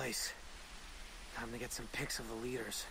place. Time to get some pics of the leaders.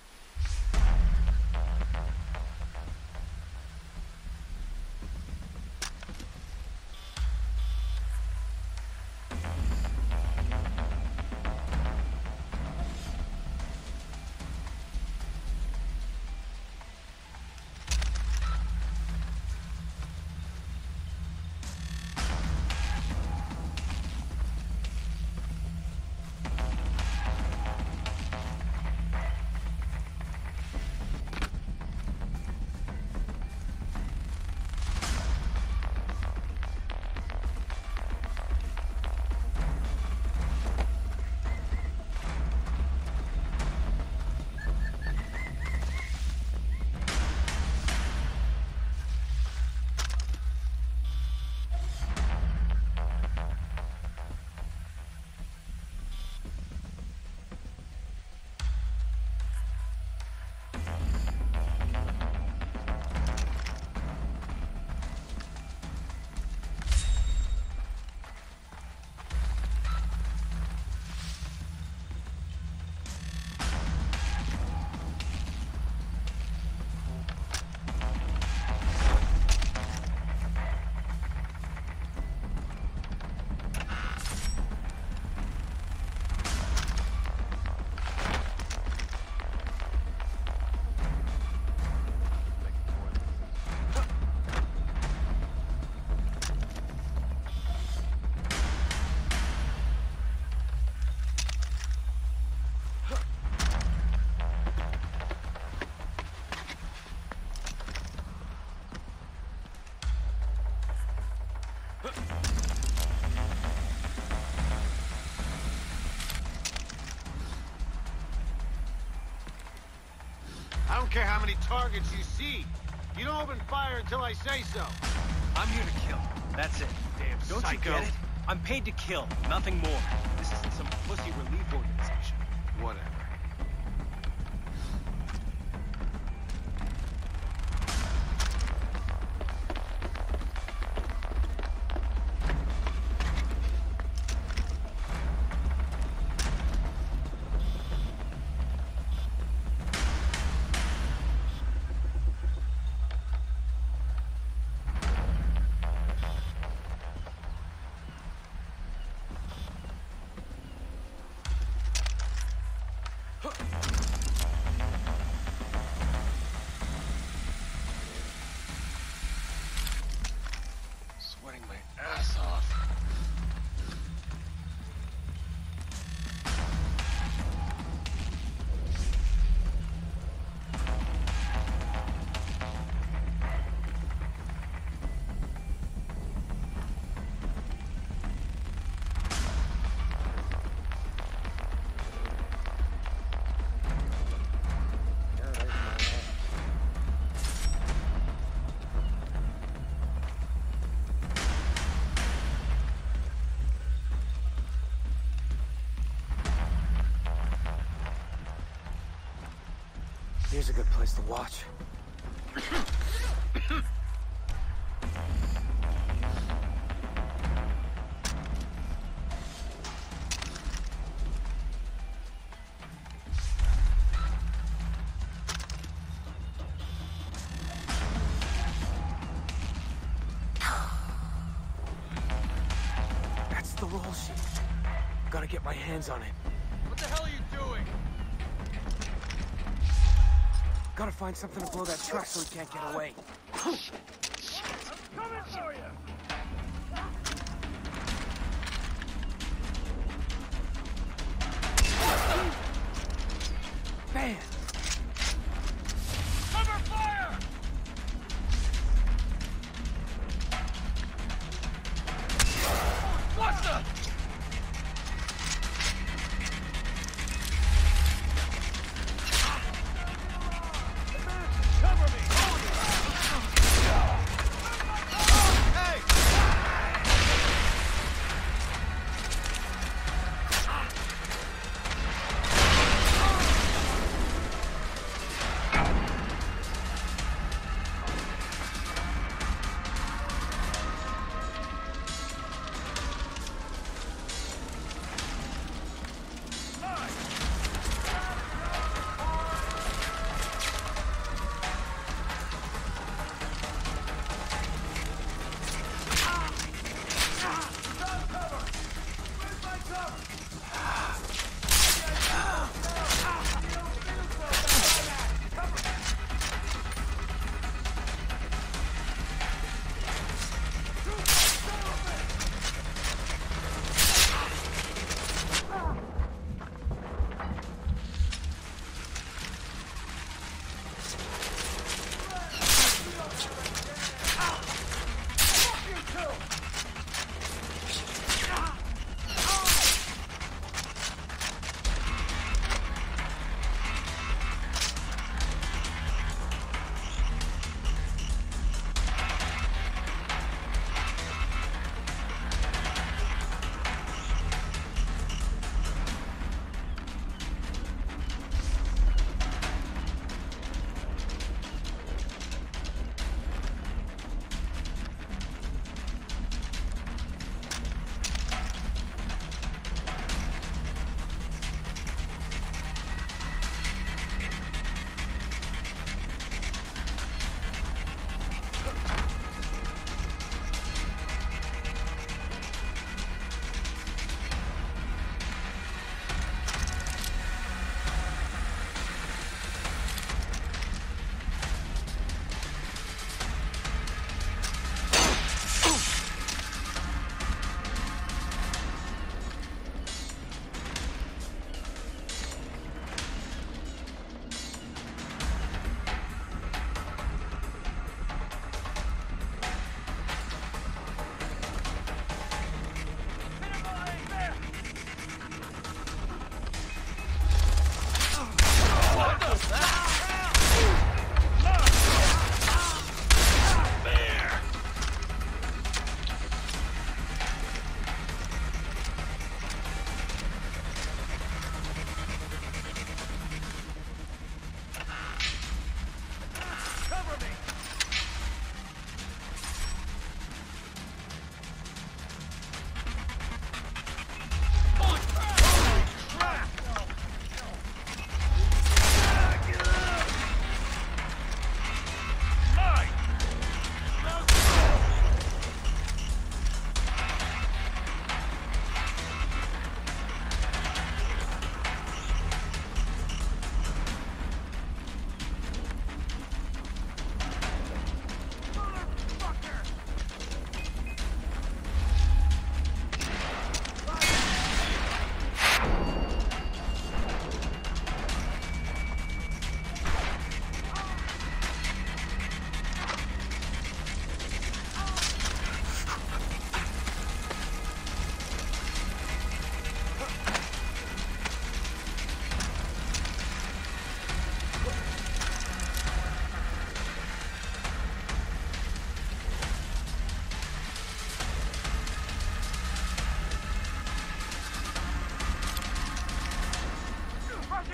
I don't care how many targets you see. You don't open fire until I say so. I'm here to kill. That's it. Damn Don't psycho. you get it? I'm paid to kill, nothing more. This isn't some pussy relief organization. Whatever. Sweating my ass off. Here's a good place to watch. That's the roll sheet. Gotta get my hands on it. What the hell are you doing? Gotta find something to blow that truck so he can't get away. I'm coming for you! Man! Cover fire! Watch the... Cover me!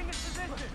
Getting in position!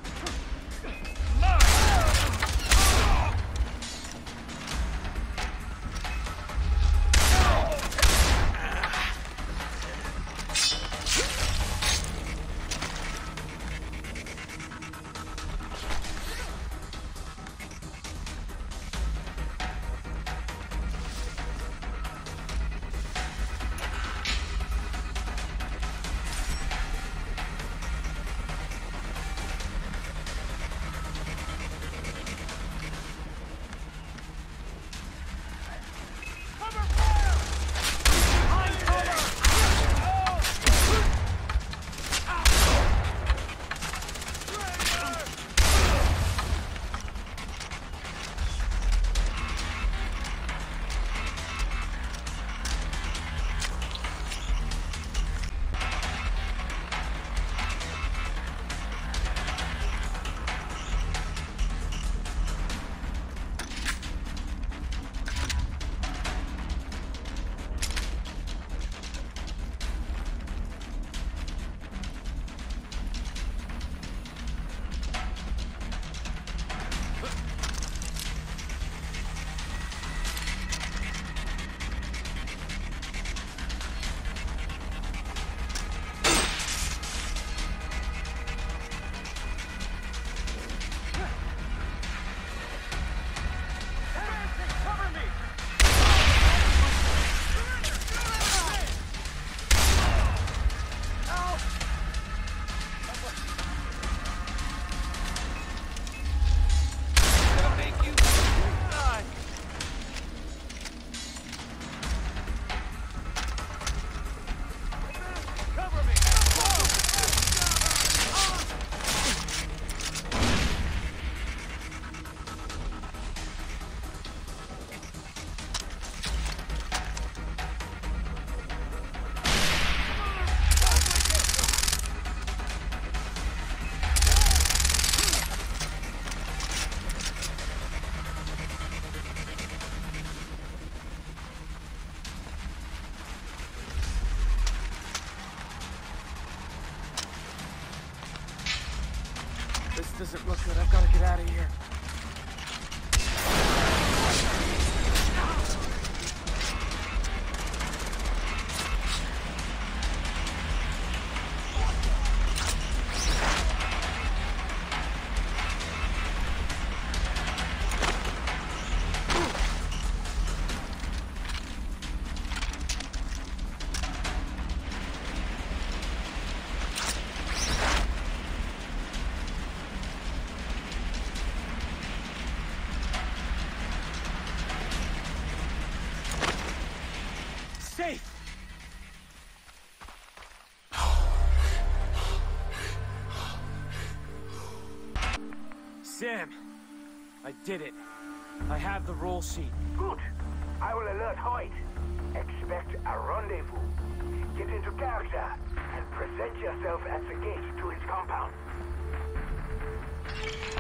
This doesn't look good. I've got to get out of here. Safe! Sam, I did it. I have the roll sheet. Good. I will alert Hoyt. Expect a rendezvous. Get into character and present yourself at the gate to his compound.